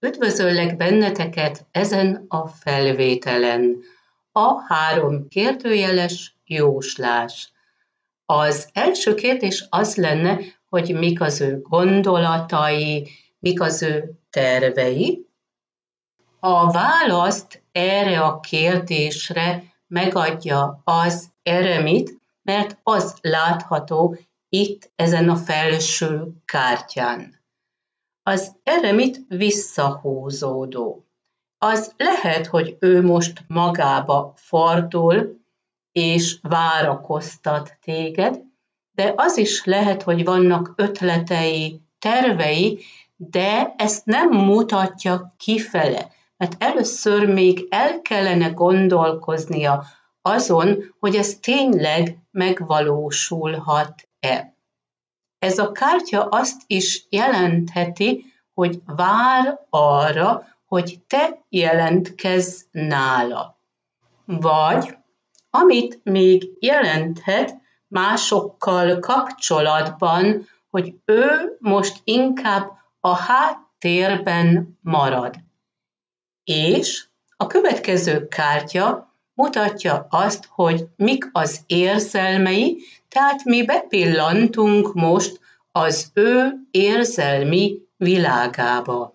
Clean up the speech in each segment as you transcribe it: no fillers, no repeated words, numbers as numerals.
Üdvözöllek benneteket ezen a felvételen. A 3 kérdőjeles jóslás. Az első kérdés az lenne, hogy mik az ő gondolatai, mik az ő tervei. A választ erre a kérdésre megadja az eremit, mert az látható itt ezen a felső kártyán. Az eremit visszahúzódó. Az lehet, hogy ő most magába fordul, és várakoztat téged, de az is lehet, hogy vannak ötletei, tervei, de ezt nem mutatja kifele, mert először még el kellene gondolkoznia azon, hogy ez tényleg megvalósulhat-e. Ez a kártya azt is jelentheti, hogy vár arra, hogy te jelentkezz nála. Vagy, amit még jelenthet másokkal kapcsolatban, hogy ő most inkább a háttérben marad. És a következő kártya mutatja azt, hogy mik az érzelmei, tehát mi bepillantunk most az ő érzelmi világába.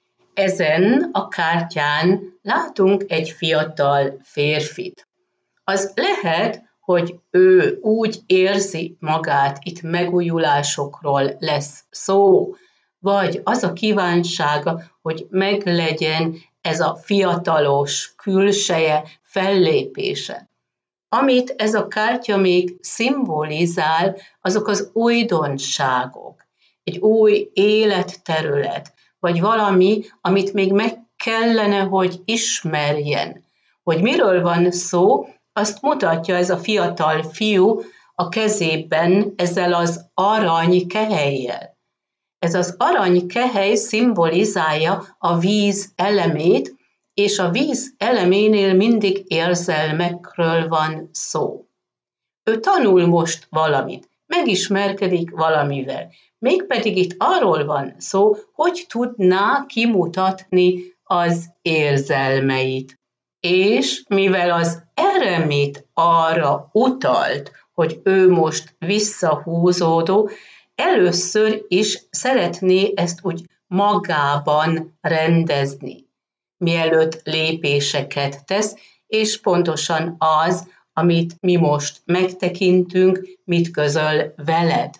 Ezen a kártyán látunk egy fiatal férfit. Az lehet, hogy ő úgy érzi magát, itt megújulásokról lesz szó, vagy az a kívánsága, hogy meglegyen ez a fiatalos külseje, fellépése. Amit ez a kártya még szimbolizál, azok az újdonságok, egy új életterület, vagy valami, amit még meg kellene, hogy ismerjen. Hogy miről van szó, azt mutatja ez a fiatal fiú a kezében ezzel az arany kehelyjel. Ez az arany kehely szimbolizálja a víz elemét, és a víz eleménél mindig érzelmekről van szó. Ő tanul most valamit, megismerkedik valamivel, mégpedig itt arról van szó, hogy tudná kimutatni az érzelmeit. És mivel az eremit arra utalt, hogy ő most visszahúzódó, először is szeretné ezt úgy magában rendezni, mielőtt lépéseket tesz, és pontosan az, amit mi most megtekintünk, mit közöl veled.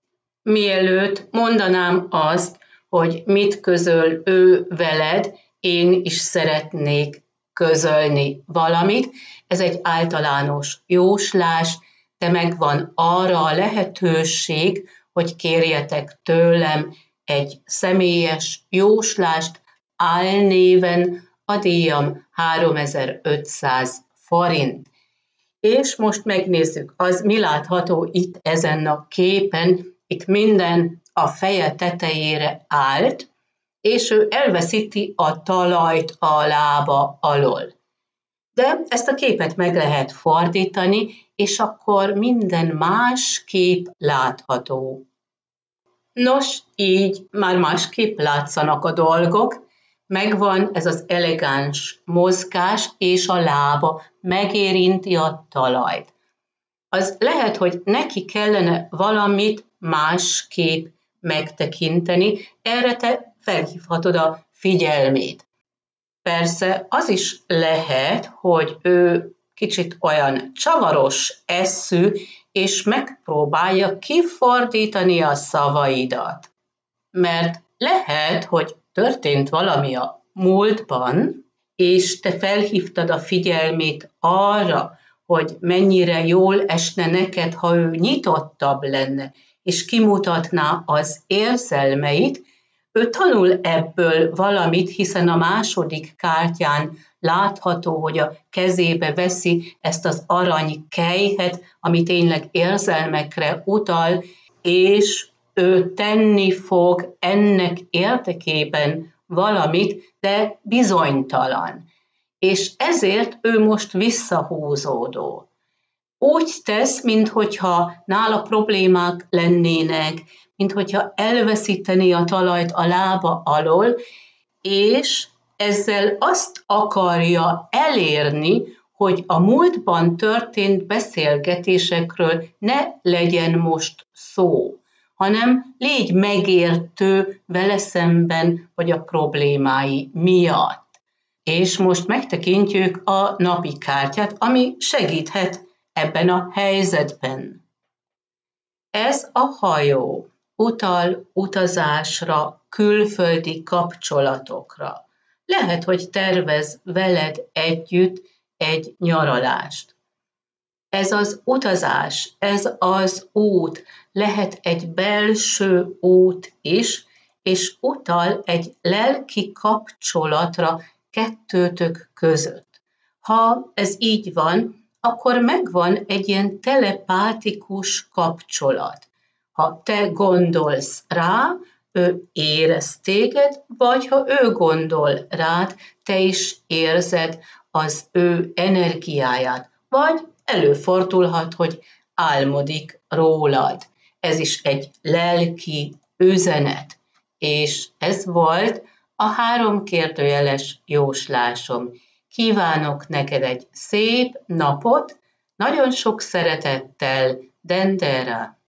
Mielőtt mondanám azt, hogy mit közöl ő veled, én is szeretnék közölni valamit. Ez egy általános jóslás, de megvan arra a lehetőség, hogy kérjetek tőlem egy személyes jóslást álnéven, a díjam 3500 forint. És most megnézzük, az mi látható itt ezen a képen, itt minden a feje tetejére állt, és ő elveszíti a talajt a lába alól. De ezt a képet meg lehet fordítani, és akkor minden másképp látható. Nos, így már másképp látszanak a dolgok, megvan ez az elegáns mozgás, és a lába megérinti a talajt. Az lehet, hogy neki kellene valamit másképp megtekinteni, erre te felhívhatod a figyelmét. Persze az is lehet, hogy ő kicsit olyan csavaros eszű, és megpróbálja kifordítani a szavaidat. Mert lehet, hogy történt valami a múltban, és te felhívtad a figyelmét arra, hogy mennyire jól esne neked, ha ő nyitottabb lenne, és kimutatná az érzelmeit. Ő tanul ebből valamit, hiszen a második kártyán látható, hogy a kezébe veszi ezt az arany kelyhet, ami tényleg érzelmekre utal, és ő tenni fog ennek érdekében valamit, de bizonytalan. És ezért ő most visszahúzódó. Úgy tesz, minthogyha nála problémák lennének, minthogyha elveszíteni a talajt a lába alól, és ezzel azt akarja elérni, hogy a múltban történt beszélgetésekről ne legyen most szó, hanem légy megértő vele szemben, vagy a problémái miatt. És most megtekintjük a napi kártyát, ami segíthet ebben a helyzetben. Ez a hajó utal utazásra, külföldi kapcsolatokra. Lehet, hogy tervez veled együtt egy nyaralást. Ez az utazás, ez az út, lehet egy belső út is, és utal egy lelki kapcsolatra kettőtök között. Ha ez így van, akkor megvan egy ilyen telepátikus kapcsolat. Ha te gondolsz rá, ő érez téged, vagy ha ő gondol rád, te is érzed az ő energiáját, vagy előfordulhat, hogy álmodik rólad. Ez is egy lelki üzenet. És ez volt a 3 kérdőjeles jóslásom. Kívánok neked egy szép napot, nagyon sok szeretettel, Dendera!